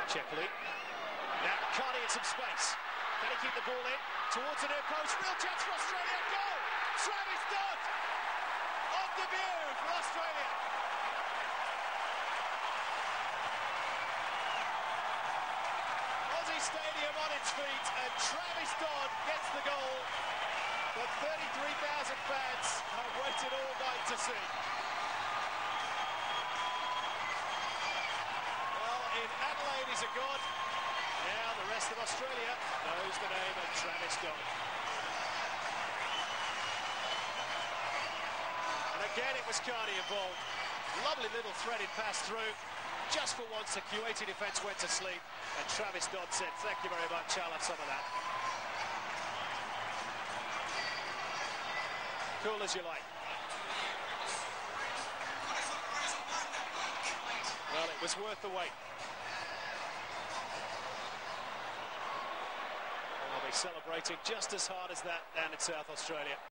Chepley. Now Carney in some space. Can he keep the ball in? Towards the near post. Real chance for Australia. Goal! Travis Dodd! On debut for Australia. Aussie Stadium on its feet, and Travis Dodd gets the goal that 33,000 fans have waited all night to see. Well, in Adelaide he's a god. Now the rest of Australia knows the name of Travis Dodd. And again it was Carney involved. Lovely little threaded pass through. Just for once the Kuwaiti defence went to sleep, and Travis Dodd said, "Thank you very much, I'll have some of that." Cool as you like. Well, it was worth the wait. They'll be celebrating just as hard as that down in South Australia.